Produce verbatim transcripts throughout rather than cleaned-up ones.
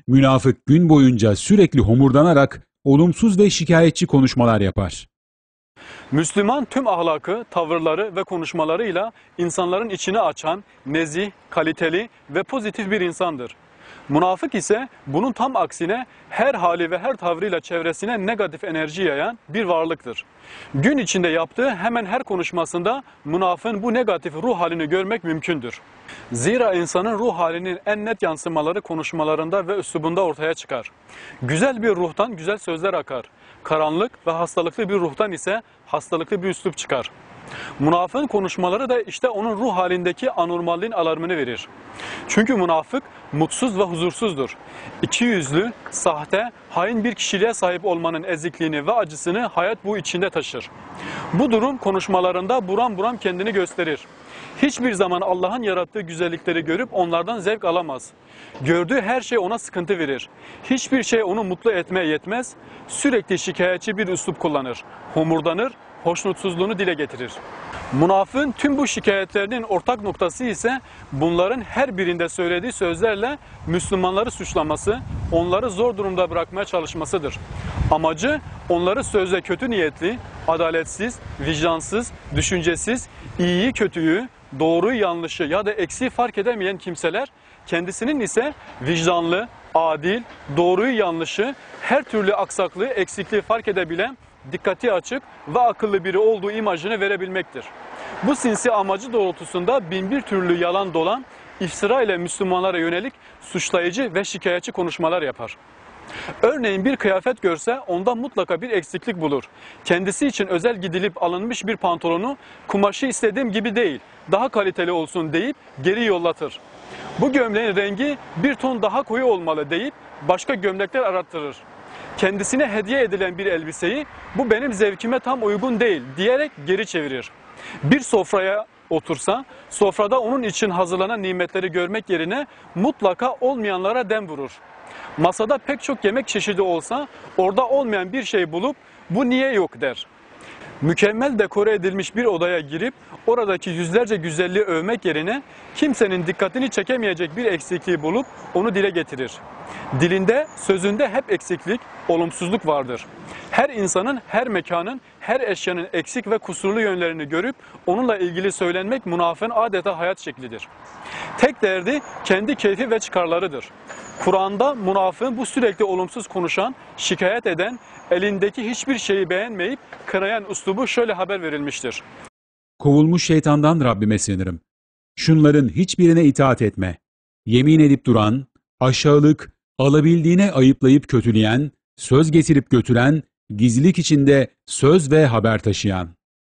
Münafık gün boyunca sürekli homurdanarak olumsuz ve şikayetçi konuşmalar yapar. Müslüman tüm ahlakı, tavırları ve konuşmalarıyla insanların içini açan, nezih, kaliteli ve pozitif bir insandır. Münafık ise bunun tam aksine her hali ve her tavrıyla çevresine negatif enerji yayan bir varlıktır. Gün içinde yaptığı hemen her konuşmasında münafığın bu negatif ruh halini görmek mümkündür. Zira insanın ruh halinin en net yansımaları konuşmalarında ve üslubunda ortaya çıkar. Güzel bir ruhtan güzel sözler akar. Karanlık ve hastalıklı bir ruhtan ise hastalıklı bir üslup çıkar. Münafığın konuşmaları da işte onun ruh halindeki anormalliğin alarmını verir. Çünkü münafık mutsuz ve huzursuzdur. İkiyüzlü, sahte, hain bir kişiliğe sahip olmanın ezikliğini ve acısını hayat bu içinde taşır. Bu durum konuşmalarında buram buram kendini gösterir. Hiçbir zaman Allah'ın yarattığı güzellikleri görüp onlardan zevk alamaz. Gördüğü her şey ona sıkıntı verir. Hiçbir şey onu mutlu etmeye yetmez. Sürekli şikayetçi bir üslup kullanır. Homurdanır, hoşnutsuzluğunu dile getirir. Münafığın tüm bu şikayetlerinin ortak noktası ise bunların her birinde söylediği sözlerle Müslümanları suçlaması, onları zor durumda bırakmaya çalışmasıdır. Amacı onları sözde kötü niyetli, adaletsiz, vicdansız, düşüncesiz, iyiyi kötüyü, doğruyu yanlışı ya da eksiği fark edemeyen kimseler, kendisinin ise vicdanlı, adil, doğruyu yanlışı, her türlü aksaklığı, eksikliği fark edebilen, dikkati açık ve akıllı biri olduğu imajını verebilmektir. Bu sinsi amacı doğrultusunda binbir türlü yalan dolan, iftira ile Müslümanlara yönelik suçlayıcı ve şikayetçi konuşmalar yapar. Örneğin bir kıyafet görse onda mutlaka bir eksiklik bulur. Kendisi için özel gidilip alınmış bir pantolonu kumaşı istediğim gibi değil, daha kaliteli olsun deyip geri yollatır. Bu gömleğin rengi bir ton daha koyu olmalı deyip başka gömlekler arattırır. Kendisine hediye edilen bir elbiseyi bu benim zevkime tam uygun değil diyerek geri çevirir. Bir sofraya otursa sofrada onun için hazırlanan nimetleri görmek yerine mutlaka olmayanlara dem vurur. Masada pek çok yemek çeşidi olsa orada olmayan bir şey bulup bu niye yok der. Mükemmel dekore edilmiş bir odaya girip oradaki yüzlerce güzelliği övmek yerine kimsenin dikkatini çekemeyecek bir eksikliği bulup onu dile getirir. Dilinde, sözünde hep eksiklik, olumsuzluk vardır. Her insanın, her mekanın, her eşyanın eksik ve kusurlu yönlerini görüp onunla ilgili söylenmek münafığın adeta hayat şeklidir. Tek derdi kendi keyfi ve çıkarlarıdır. Kur'an'da münafığın bu sürekli olumsuz konuşan, şikayet eden, elindeki hiçbir şeyi beğenmeyip kınayan üslubu şöyle haber verilmiştir. Kovulmuş şeytandan Rabbime sığınırım. Şunların hiçbirine itaat etme. Yemin edip duran, aşağılık, alabildiğine ayıplayıp kötüleyen, söz getirip götüren, gizlilik içinde söz ve haber taşıyan.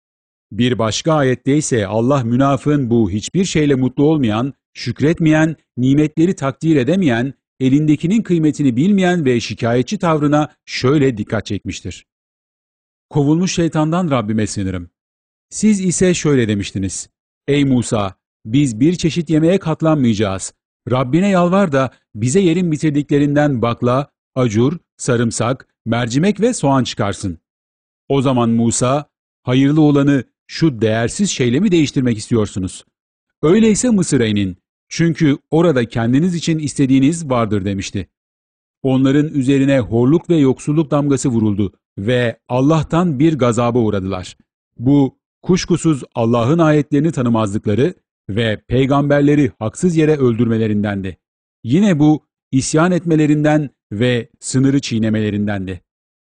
Bir başka ayette ise Allah münafığın bu hiçbir şeyle mutlu olmayan, şükretmeyen, nimetleri takdir edemeyen, elindekinin kıymetini bilmeyen ve şikayetçi tavrına şöyle dikkat çekmiştir. Kovulmuş şeytandan Rabbime sığınırım. Siz ise şöyle demiştiniz. Ey Musa, biz bir çeşit yemeğe katlanmayacağız. Rabbine yalvar da bize yerin bitirdiklerinden bakla, acur, sarımsak, mercimek ve soğan çıkarsın. O zaman Musa, hayırlı olanı şu değersiz şeyle mi değiştirmek istiyorsunuz? Öyleyse Mısır'a inin. Çünkü orada kendiniz için istediğiniz vardır demişti. Onların üzerine horluk ve yoksulluk damgası vuruldu ve Allah'tan bir gazaba uğradılar. Bu kuşkusuz Allah'ın ayetlerini tanımazlıkları ve peygamberleri haksız yere öldürmelerindendi. Yine bu isyan etmelerinden ve sınırı çiğnemelerindendi.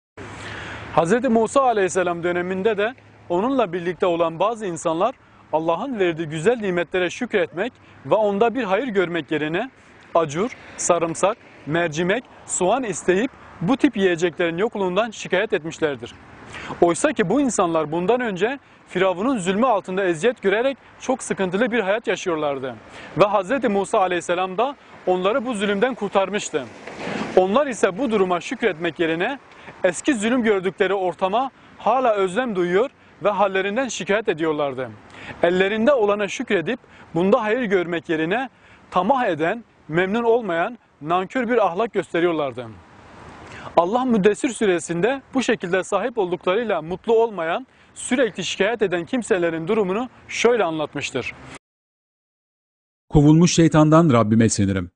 Hz. Musa aleyhisselam döneminde de onunla birlikte olan bazı insanlar Allah'ın verdiği güzel nimetlere şükretmek ve onda bir hayır görmek yerine acur, sarımsak, mercimek, soğan isteyip bu tip yiyeceklerin yokluğundan şikayet etmişlerdir. Oysa ki bu insanlar bundan önce Firavun'un zulmü altında eziyet görerek çok sıkıntılı bir hayat yaşıyorlardı. Ve Hz. Musa aleyhisselam da onları bu zulümden kurtarmıştı. Onlar ise bu duruma şükretmek yerine eski zulüm gördükleri ortama hala özlem duyuyor ve hallerinden şikayet ediyorlardı. Ellerinde olana şükredip bunda hayır görmek yerine tamah eden, memnun olmayan, nankör bir ahlak gösteriyorlardı. Allah Müddessir suresinde bu şekilde sahip olduklarıyla mutlu olmayan, sürekli şikayet eden kimselerin durumunu şöyle anlatmıştır. Kovulmuş şeytandan Rabbime sığınırım.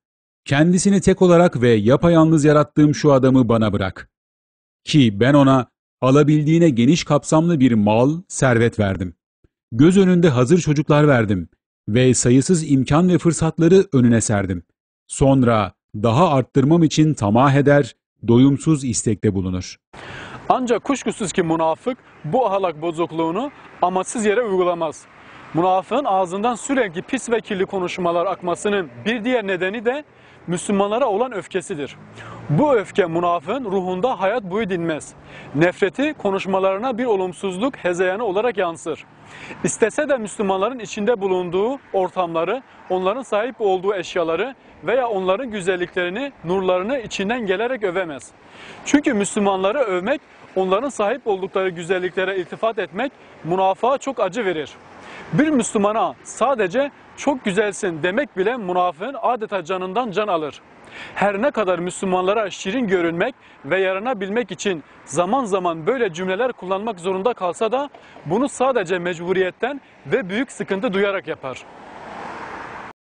Kendisini tek olarak ve yapayalnız yarattığım şu adamı bana bırak. Ki ben ona alabildiğine geniş kapsamlı bir mal, servet verdim. Göz önünde hazır çocuklar verdim ve sayısız imkan ve fırsatları önüne serdim. Sonra daha arttırmam için tamah eder, doyumsuz istekte bulunur. Ancak kuşkusuz ki münafık bu ahlak bozukluğunu amaçsız yere uygulamaz. Münafığın ağzından sürekli pis ve kirli konuşmalar akmasının bir diğer nedeni de Müslümanlara olan öfkesidir. Bu öfke münafığın ruhunda hayat boyu dinmez. Nefreti konuşmalarına bir olumsuzluk hezeyanı olarak yansır. İstese de Müslümanların içinde bulunduğu ortamları, onların sahip olduğu eşyaları veya onların güzelliklerini, nurlarını içinden gelerek övemez. Çünkü Müslümanları övmek, onların sahip oldukları güzelliklere iltifat etmek münafığa çok acı verir. Bir Müslümana sadece çok güzelsin demek bile münafığın adeta canından can alır. Her ne kadar Müslümanlara şirin görünmek ve yaranabilmek için zaman zaman böyle cümleler kullanmak zorunda kalsa da bunu sadece mecburiyetten ve büyük sıkıntı duyarak yapar.